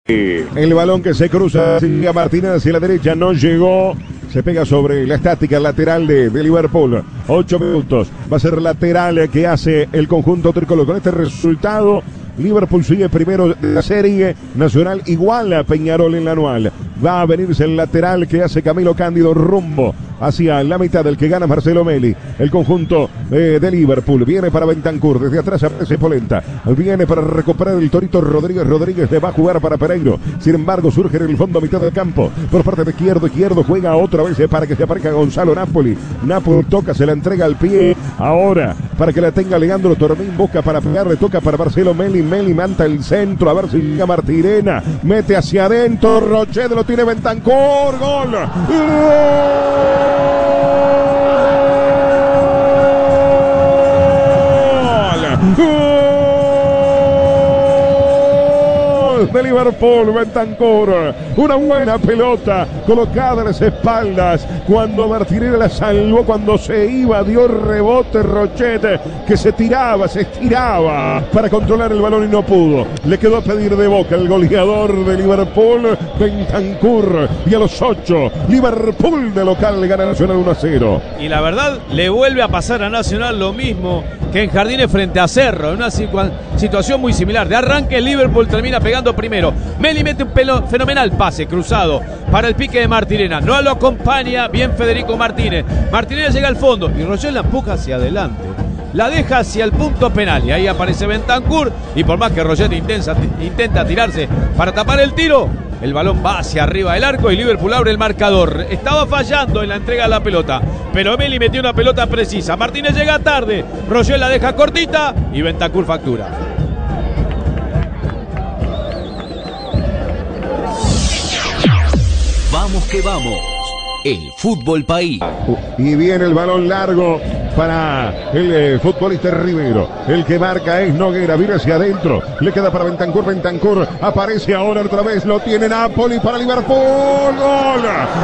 El balón que se cruza, sigue Martínez hacia la derecha, no llegó. Se pega sobre la estática lateral de Liverpool. 8 minutos. Va a ser lateral que hace el conjunto tricolor. Con este resultado, Liverpool sigue primero de la serie nacional, igual a Peñarol en la anual. Va a venirse el lateral que hace Camilo Cándido rumbo hacia la mitad del que gana Marcelo Meli. El conjunto de Liverpool viene para Bentancur, desde atrás aparece Polenta, viene para recuperar el Torito Rodríguez le va a jugar para Pereiro. Sin embargo, surge en el fondo a mitad del campo por parte de izquierdo juega otra vez para que se aparezca Gonzalo Napoli toca, se la entrega al pie ahora para que la tenga Leandro Tormín, busca para pegarle, toca para Marcelo Meli manta el centro, a ver si llega Martirena, mete hacia adentro, Rochet lo tiene Bentancur, gol. De Liverpool, Bentancur, una buena pelota colocada en las espaldas cuando Martinelli la salvó, cuando se iba, dio rebote Rochet que se estiraba para controlar el balón y no pudo, le quedó a pedir de boca el goleador de Liverpool, Bentancur, y a los 8 Liverpool de local le gana Nacional 1-0. Y la verdad le vuelve a pasar a Nacional lo mismo que en Jardines frente a Cerro, en una situación muy similar. De arranque el Liverpool termina pegando primero. Meli mete un fenomenal pase cruzado para el pique de Martirena. No lo acompaña bien Federico Martínez. Martínez llega al fondo y Roger la empuja hacia adelante. La deja hacia el punto penal y ahí aparece Bentancur y por más que Roger intenta tirarse para tapar el tiro, el balón va hacia arriba del arco y Liverpool abre el marcador. Estaba fallando en la entrega de la pelota, pero Meli metió una pelota precisa. Martínez llega tarde, Roger la deja cortita y Bentancur factura. Vamos que vamos, el fútbol país. Y viene el balón largo para el futbolista Rivero. El que marca es Noguera, viene hacia adentro, le queda para Bentancur, aparece ahora otra vez, lo tiene Napoli para Liverpool, gol.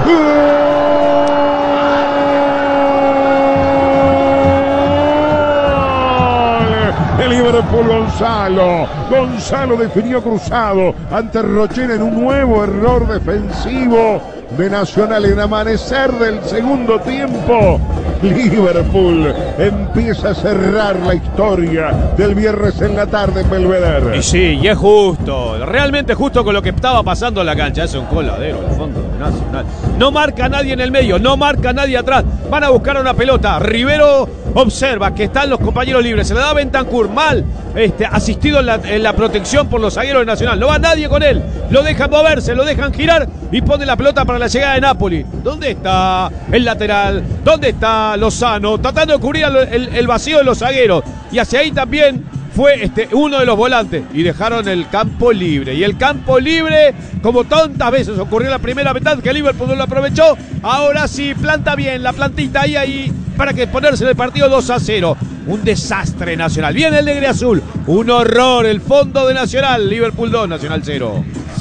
El Liverpool, Gonzalo definió cruzado ante Rocher en un nuevo error defensivo de Nacional en amanecer del segundo tiempo. Liverpool empieza a cerrar la historia del viernes en la tarde en Belvedere. Y sí, y es justo, realmente justo con lo que estaba pasando en la cancha. Es un coladero al fondo de Nacional. No marca nadie en el medio, no marca nadie atrás. Van a buscar una pelota. Rivero observa que están los compañeros libres. Se le da a Bentancur mal, asistido en la protección por los zagueros de Nacional. No va nadie con él. Lo dejan moverse, lo dejan girar y pone la pelota para la llegada de Napoli. ¿Dónde está el lateral? ¿Dónde está Lozano? Tratando de cubrir el vacío de los zagueros. Y hacia ahí también fue uno de los volantes. Y dejaron el campo libre. Y el campo libre, como tantas veces ocurrió en la primera mitad, que Liverpool no lo aprovechó. Ahora sí, planta bien la plantita ahí para que ponerse en el partido 2-0. Un desastre Nacional. Viene el negro azul. Un horror el fondo de Nacional. Liverpool 2, Nacional 0.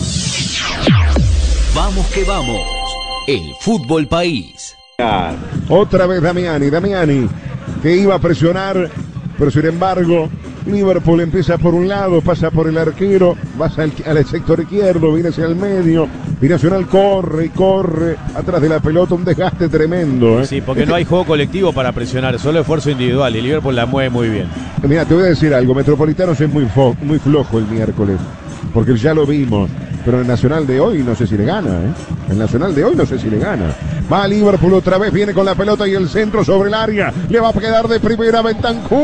Vamos que vamos, el fútbol país. Otra vez Damiani que iba a presionar, pero sin embargo Liverpool empieza por un lado, pasa por el arquero, va al sector izquierdo, viene hacia el medio y Nacional corre atrás de la pelota, un desgaste tremendo. Sí, porque no hay juego colectivo para presionar, solo esfuerzo individual y Liverpool la mueve muy bien. Mira, te voy a decir algo, Metropolitanos es muy flojo el miércoles, porque ya lo vimos. Pero el Nacional de hoy no sé si le gana, El Nacional de hoy no sé si le gana. Va Liverpool otra vez, viene con la pelota y el centro sobre el área. Le va a quedar de primera Bentancur.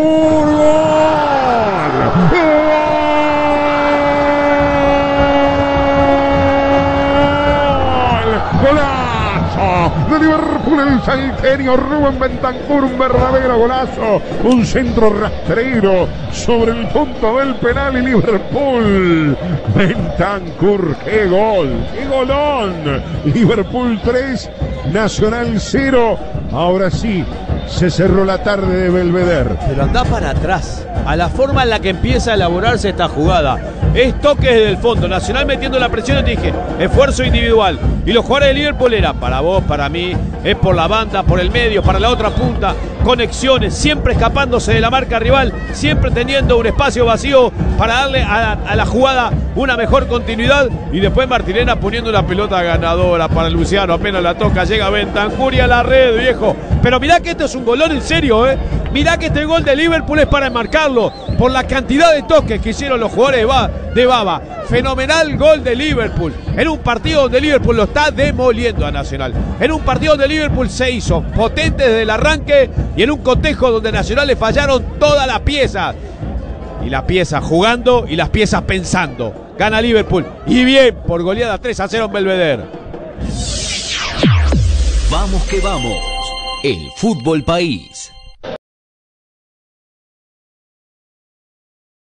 ¡Golazo! De Liverpool, el salteño Rubén Bentancur, un verdadero golazo. Un centro rastrero sobre el punto del penal y Liverpool. Bentancur, qué gol, qué golón. Liverpool 3, Nacional 0. Ahora sí, se cerró la tarde de Belvedere. Pero anda para atrás, a la forma en la que empieza a elaborarse esta jugada. Es toque desde el fondo, Nacional metiendo la presión, te dije, esfuerzo individual. Y los jugadores de Liverpool era para vos, para mí, es por la banda, por el medio, para la otra punta, conexiones, siempre escapándose de la marca rival, siempre teniendo un espacio vacío para darle a la jugada una mejor continuidad, y después Martirena poniendo una pelota ganadora para Luciano, apenas la toca, llega Bentancur a la red, viejo. Pero mirá que esto es un golón en serio, mirá que este gol de Liverpool es para enmarcarlo, por la cantidad de toques que hicieron los jugadores de Baba. Fenomenal gol de Liverpool, en un partido donde Liverpool lo está demoliendo a Nacional, en un partido donde Liverpool se hizo potente desde el arranque, y en un cotejo donde Nacional le fallaron todas las piezas, y las piezas jugando y las piezas pensando. Gana Liverpool, y bien, por goleada 3-0 en Belvedere. Vamos que vamos, el Fútbol País.